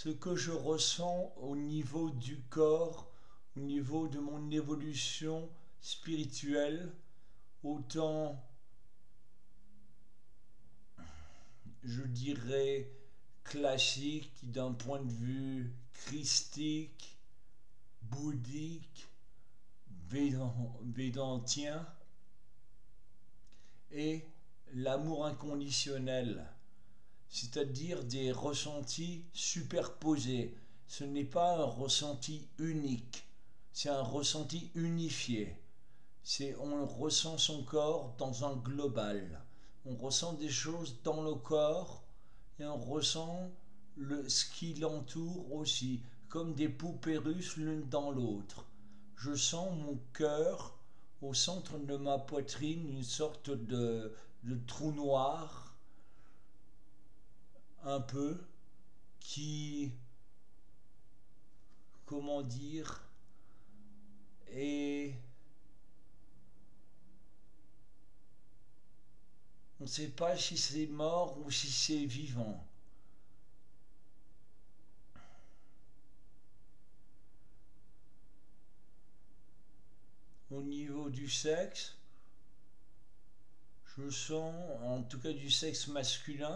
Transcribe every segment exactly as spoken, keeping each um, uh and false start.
ce que je ressens au niveau du corps, au niveau de mon évolution spirituelle, autant, je dirais, classique d'un point de vue christique, bouddhique, védantien, et l'amour inconditionnel, c'est-à-dire des ressentis superposés. Ce n'est pas un ressenti unique, c'est un ressenti unifié. C'est, on ressent son corps dans un global. On ressent des choses dans le corps et on ressent le, ce qui l'entoure aussi, comme des poupées russes l'une dans l'autre. Je sens mon cœur au centre de ma poitrine, une sorte de, de trou noir, un peu, qui, comment dire, est... On ne sait pas si c'est mort ou si c'est vivant. Au niveau du sexe, je sens, en tout cas du sexe masculin,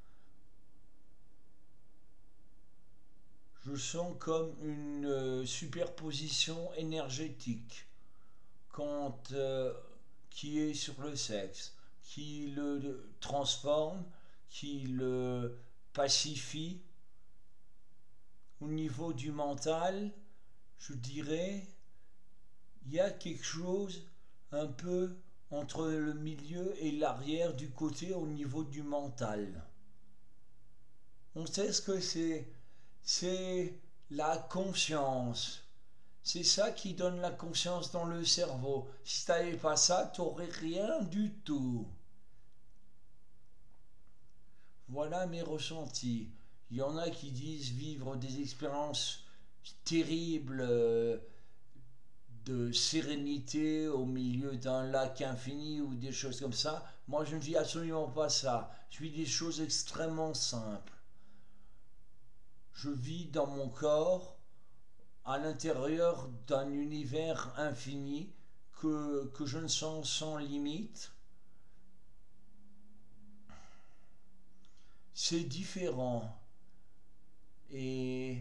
je sens comme une euh, superposition énergétique quand, euh, qui est sur le sexe, qui le transforme, qui le pacifie. Au niveau du mental, je dirais, il y a quelque chose un peu entre le milieu et l'arrière du côté au niveau du mental. On sait ce que c'est. C'est la conscience. C'est ça qui donne la conscience dans le cerveau. Si tu n'avais pas ça, tu n'aurais rien du tout. Voilà mes ressentis. Il y en a qui disent vivre des expériences terribles euh, de sérénité au milieu d'un lac infini ou des choses comme ça. Moi, je ne vis absolument pas ça. Je vis des choses extrêmement simples. Je vis dans mon corps à l'intérieur d'un univers infini que, que je ne sens sans limite. C'est différent. Et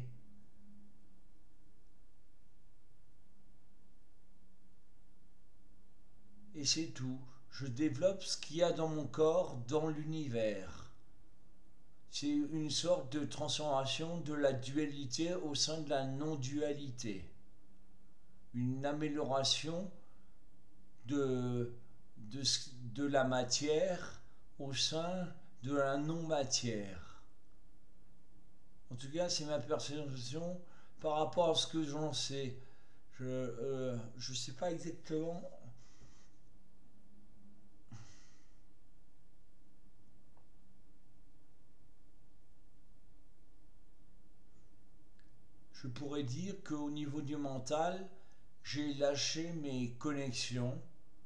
et c'est tout. Je développe ce qu'il y a dans mon corps, dans l'univers. C'est une sorte de transformation de la dualité au sein de la non-dualité. Une amélioration de, de, de la matière au sein de la non-matière. En tout cas, c'est ma perception par rapport à ce que j'en sais. Je ne euh, sais pas exactement. Je pourrais dire qu'au niveau du mental, j'ai lâché mes connexions.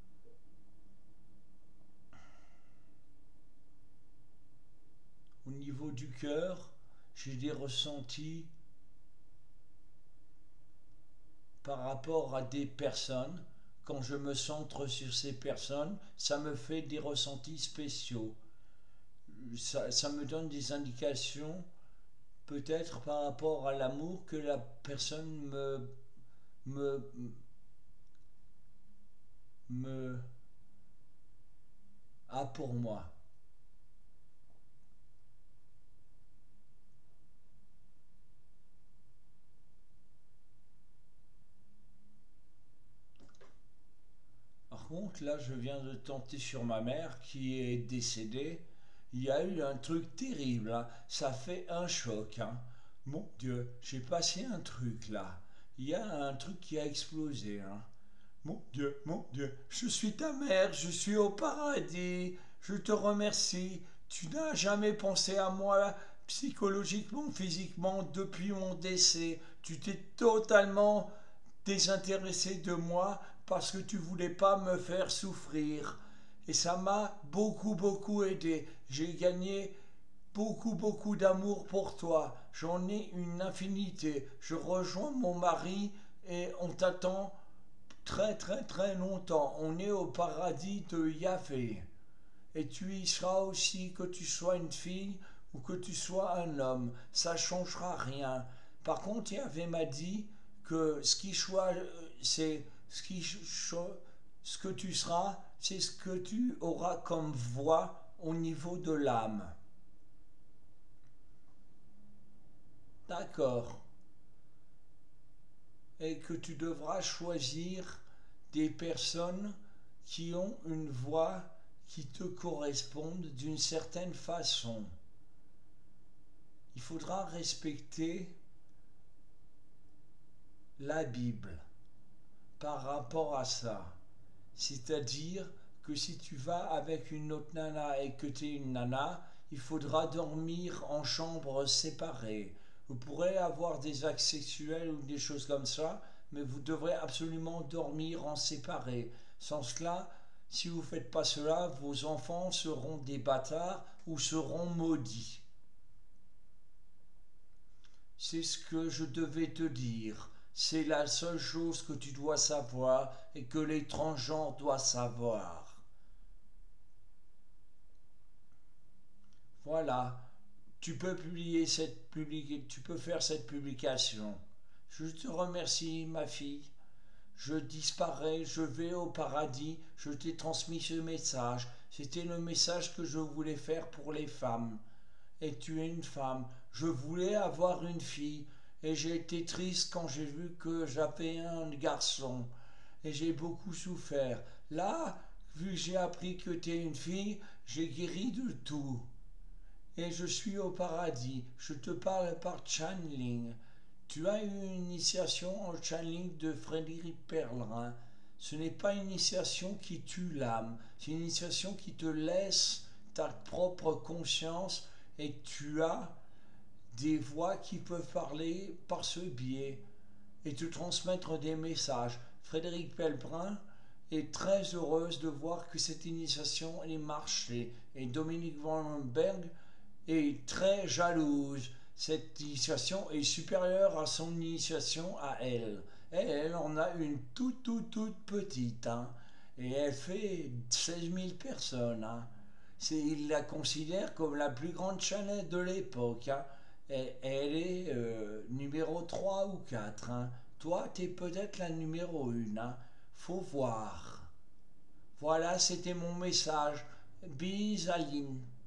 Au niveau du cœur, j'ai des ressentis par rapport à des personnes. Quand je me centre sur ces personnes, ça me fait des ressentis spéciaux. Ça, ça me donne des indications, peut-être par rapport à l'amour que la personne me, me, me a pour moi. Par contre, là, je viens de tenter sur ma mère qui est décédée. Il y a eu un truc terrible, hein. Ça fait un choc. Hein. Mon Dieu, j'ai passé un truc là. Il y a un truc qui a explosé. Hein. Mon Dieu, mon Dieu, je suis ta mère, je suis au paradis. Je te remercie. Tu n'as jamais pensé à moi psychologiquement, physiquement depuis mon décès. Tu t'es totalement désintéressé de moi parce que tu voulais pas me faire souffrir. Et ça m'a beaucoup, beaucoup aidé. J'ai gagné beaucoup, beaucoup d'amour pour toi. J'en ai une infinité. Je rejoins mon mari et on t'attend très, très, très longtemps. On est au paradis de Yahvé. Et tu y seras aussi, que tu sois une fille ou que tu sois un homme. Ça ne changera rien. Par contre, Yahvé m'a dit que ce qui soit, c'est ce, qui, ce que tu seras, c'est ce que tu auras comme voix au niveau de l'âme. D'accord. Et que tu devras choisir des personnes qui ont une voix qui te corresponde d'une certaine façon. Il faudra respecter la Bible par rapport à ça. C'est-à-dire que si tu vas avec une autre nana et que tu es une nana, il faudra dormir en chambre séparée. Vous pourrez avoir des actes sexuels ou des choses comme ça, mais vous devrez absolument dormir en séparé. Sans cela, si vous ne faites pas cela, vos enfants seront des bâtards ou seront maudits. C'est ce que je devais te dire. C'est la seule chose que tu dois savoir et que les transgenres doivent savoir. Voilà. Tu peux publier cette publi- tu peux faire cette publication. Je te remercie, ma fille. Je disparais, je vais au paradis, je t'ai transmis ce message. C'était le message que je voulais faire pour les femmes. Et tu es une femme. Je voulais avoir une fille. Et j'ai été triste quand j'ai vu que j'avais un garçon. Et j'ai beaucoup souffert. Là, vu que j'ai appris que tu es une fille, j'ai guéri de tout. Et je suis au paradis. Je te parle par channeling. Tu as eu une initiation en channeling de Frédéric Perlin. Ce n'est pas une initiation qui tue l'âme. C'est une initiation qui te laisse ta propre conscience et tu as des voix qui peuvent parler par ce biais et te transmettre des messages. Frédéric Pelleprin est très heureuse de voir que cette initiation est marchée et Dominique Vandenberg est très jalouse. Cette initiation est supérieure à son initiation à elle. Et elle en a une toute, toute, toute petite. Hein. Et elle fait seize mille personnes. Hein. C'est, il la considère comme la plus grande chaîne de l'époque. Hein. Et elle est euh, numéro trois ou quatre. Hein. Toi, tu es peut-être la numéro un. Hein. Faut voir. Voilà, c'était mon message. Bis Aline.